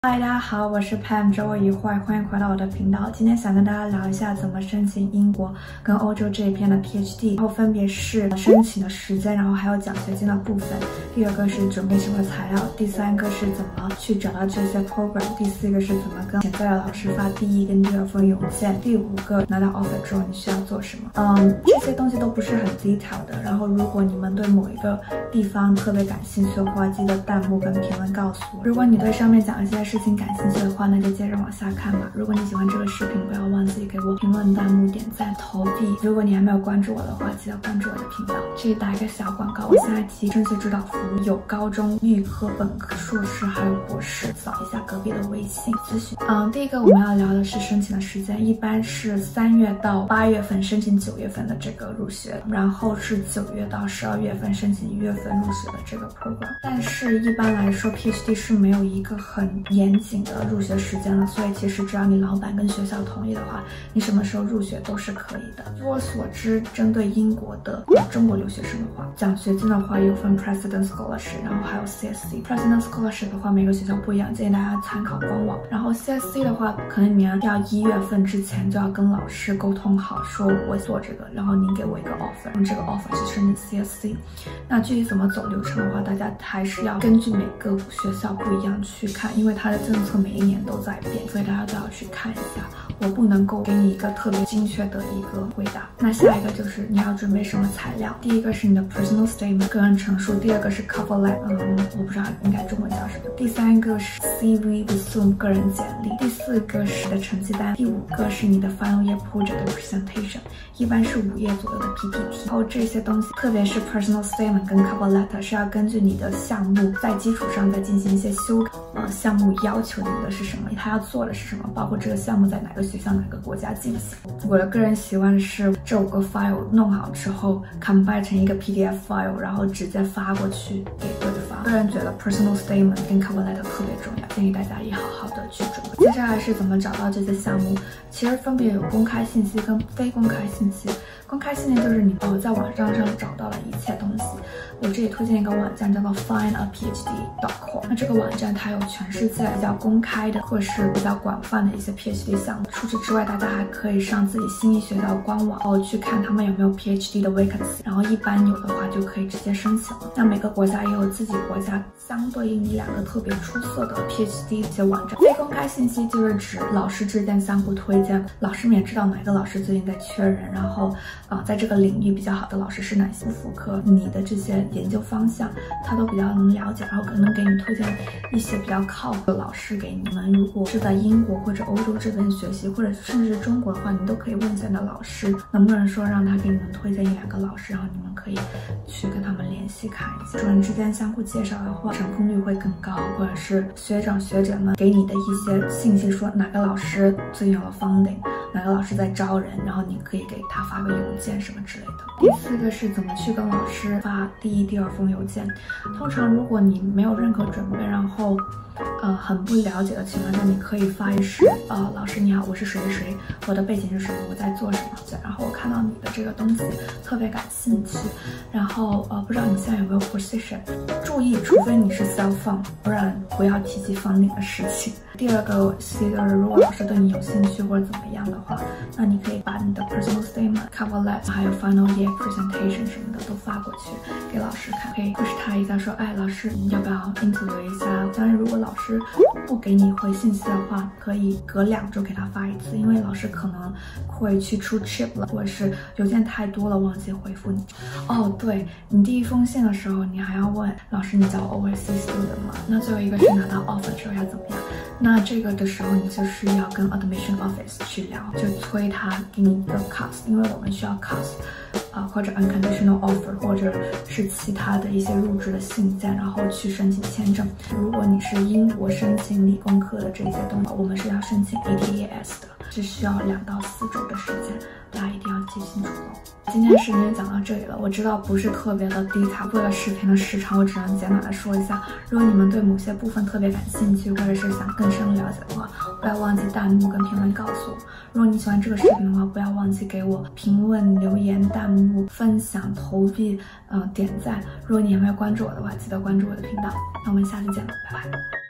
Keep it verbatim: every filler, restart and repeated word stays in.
嗨，大家好，我是 Pam， 周我一会儿，欢迎回到我的频道。今天想跟大家聊一下怎么申请英国跟欧洲这一边的 P H D， 然后分别是申请的时间，然后还有奖学金的部分。第二个是准备什么材料，第三个是怎么去找到这些 program， 第四个是怎么跟潜在的老师发第一跟第二封邮件，第五个拿到 offer 之后你需要做什么。嗯，这些东西都不是很 detail 的。然后如果你们对某一个地方特别感兴趣的话，记得弹幕跟评论告诉我。如果你对上面讲一些事情感兴趣的话，那就接着往下看吧。如果你喜欢这个视频，不要忘记给我评论、弹幕、点赞、投币。如果你还没有关注我的话，记得关注我的频道。这里打一个小广告，我现在提升学指导服务，有高中、预科、本科、硕士，还有博士。扫一下隔壁的微信咨询。嗯，第一个我们要聊的是申请的时间，一般是三月到八月份申请九月份的这个入学，然后是九月到十二月份申请一月份入学的这个 program。但是一般来说 ，P H D 是没有一个很严谨的入学时间了，所以其实只要你老板跟学校同意的话，你什么时候入学都是可以的。据我所知，针对英国的中国留学生的话，奖学金的话有分 President Scholarship， 然后还有 C S C。President Scholarship 的话，每个学校不一样，建议大家参考官网。然后 C S C 的话，可能你要一月份之前就要跟老师沟通好，说我会做这个，然后您给我一个 offer， 用这个 offer 去申请 C S C。那具体怎么走流程的话，大家还是要根据每个学校不一样去看，因为它的政策每一年都在变，所以大家都要去看一下。我不能够给你一个特别精确的一个回答。那下一个就是你要准备什么材料？第一个是你的 personal statement 个人陈述，第二个是 cover letter， 嗯，我不知道应该中文叫什么。第三个是 C V resume 个人简历，第四个是你的成绩单，第五个是你的 final year project 的 presentation， 一般是五页左右的 P P T。然后这些东西，特别是 personal statement 跟 cover letter 是要根据你的项目在基础上再进行一些修改。呃，项目要求你的是什么？他要做的是什么？包括这个项目在哪个学校、哪个国家进行。我的个人习惯是这五个 file 弄好之后 combine 成一个 P D F file， 然后直接发过去给对方。个人觉得 personal statement 跟 cover letter 特别重要，建议大家也好好的去准备。接下来是怎么找到这些项目？其实分别有公开信息跟非公开信息。公开信息就是你呃在网站上找到了一切东西。我这里推荐一个网站叫做 find a p h d dot com。那这个网站它有全世界比较公开的或是比较广泛的一些 P H D 项目。除此之外，大家还可以上自己心仪学校官网，然后去看他们有没有 P H D 的 vacancy， 然后一般有的话就可以直接申请了。那每个国家也有自己国家相对应一两个特别出色的 P H D 一些网站。非公开信息就是指老师之间相互推荐，老师们也知道哪个老师最近在缺人，然后呃在这个领域比较好的老师是哪些，符合你的这些研究方向，他都比较能了解，然后可能给你推荐一些比较靠谱的老师给你们。如果是在英国或者欧洲这边学习，或者甚至是中国的话，你都可以问一下你的老师，能不能说让他给你们推荐一两个老师，然后你们可以去跟他们联系看一下。主任之间相互介绍的话，成功率会更高，或者是学长学姐们给你的一些信息，说哪个老师最近有了 funding， 哪个老师在招人，然后你可以给他发个邮件什么之类的。第四个是怎么去跟老师发第一、第二封邮件。通常如果你没有任何准备，然后呃很不了解的情况下，你可以发一是呃老师你好，我是谁谁谁，我的背景是什么，我在做什么，然后我看到你的这个东西特别感兴趣，然后呃不知道你现在有没有 position。注意，除非你是 self fund， 不然不要提及 funding 的事情。第二个是如果老师对你有兴趣或者怎么样的话，那你可以把你的 personal statement、cover letter 还有 final year presentation 什么的都发过去给老师看，可以 push 他一下，说哎老师你要不要 interview 一下。当然如果老师不给你回信息的话，可以隔两周给他发一次，因为老师可能会去出 trip 了，或者是邮件太多了忘记回复你。哦对，你第一封信的时候你还要问老师你叫 overseas student 吗？那最后一个是拿到 offer 之后要怎么样？那这个的时候你就是要跟 admission office 去聊，就催他给你一个 cast， 因为我们需要 cast 啊、呃、或者 unconditional offer 或者是其他的一些入职的信件，然后去申请签证。如果你是英国申请理工科的这些东西，我们是要申请 A T A S 的，是需要两到四周的时间，大家一定要记清楚哦。今天视频讲到这里了，我知道不是特别的 detail， 为了视频的时长，我只能简短的说一下。如果你们对某些部分特别感兴趣，或者是想更深了解的话，不要忘记弹幕跟评论告诉我。如果你喜欢这个视频的话，不要忘记给我评论、留言、弹幕、分享、投币、呃点赞。如果你还没有关注我的话，记得关注我的频道。那我们下次见了，拜拜。